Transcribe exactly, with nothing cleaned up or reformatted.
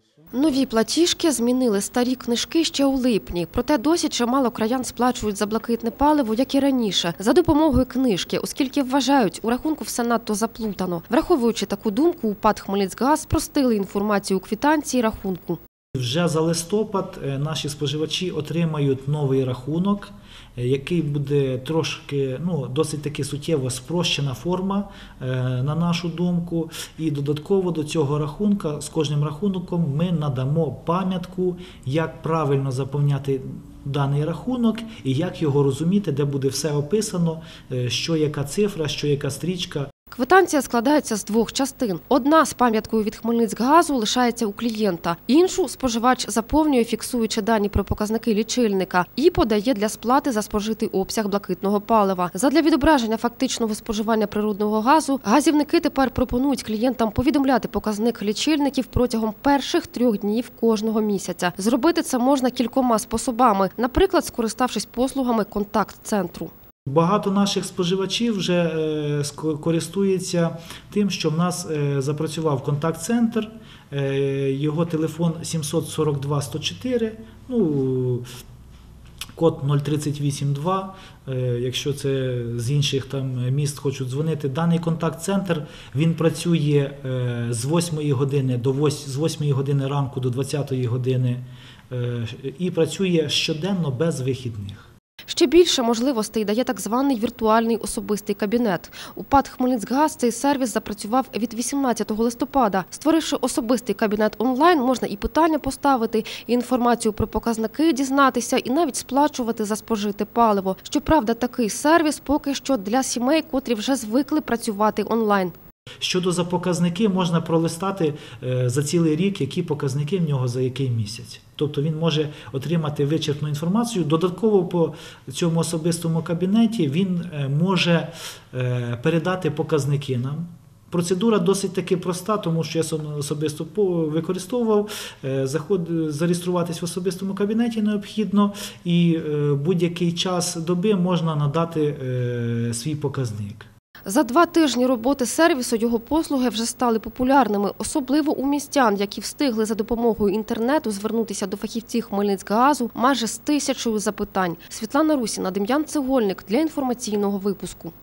Нові платіжки змінили старі книжки ще у липні. Проте досі чимало краян сплачують за блакитне паливо, як і раніше, за допомогою книжки, оскільки вважають, у рахунку все надто заплутано. Враховуючи таку думку, у ПАТ «Хмельницькгаз» спростили інформацію у квитанції рахунку. Вже за листопад наші споживачі отримають новий рахунок, який буде трошки, ну, досить таки суттєво спрощена форма, на нашу думку. І додатково до цього рахунка, з кожним рахунком ми надамо пам'ятку, як правильно заповняти даний рахунок і як його розуміти, де буде все описано, що яка цифра, що яка стрічка. Квитанція складається з двох частин. Одна з пам'яткою від «Хмельницькгазу» лишається у клієнта. Іншу споживач заповнює, фіксуючи дані про показники лічильника, і подає для сплати за спожитий обсяг блакитного палива. Задля відображення фактичного споживання природного газу газівники тепер пропонують клієнтам повідомляти показник лічильників протягом перших трьох днів кожного місяця. Зробити це можна кількома способами, наприклад, скориставшись послугами контакт-центру. Багато наших споживачів вже користуються тим, що в нас запрацював контакт-центр, його телефон сім сорок два сто чотири, ну, код нуль тридцять вісім два, якщо це з інших там міст хочуть дзвонити. Даний контакт-центр, він працює з восьмої години до восьмої години ранку до двадцятої години і працює щоденно без вихідних. Ще більше можливостей дає так званий віртуальний особистий кабінет. У ПАТ «Хмельницькгаз» цей сервіс запрацював від вісімнадцятого листопада. Створивши особистий кабінет онлайн, можна і питання поставити, і інформацію про показники дізнатися, і навіть сплачувати за спожите паливо. Щоправда, такий сервіс поки що для сімей, котрі вже звикли працювати онлайн. Щодо за показники, можна пролистати за цілий рік, які показники в нього за який місяць. Тобто він може отримати вичерпну інформацію. Додатково по цьому особистому кабінеті він може передати показники нам. Процедура досить таки проста, тому що я особисто використовував. Зареєструватись в особистому кабінеті необхідно і будь-який час доби можна надати свій показник. За два тижні роботи сервісу його послуги вже стали популярними, особливо у містян, які встигли за допомогою інтернету звернутися до фахівців «Хмельницькгазу» майже з тисячою запитань. Світлана Русіна, Дем'ян Цегольник для інформаційного випуску.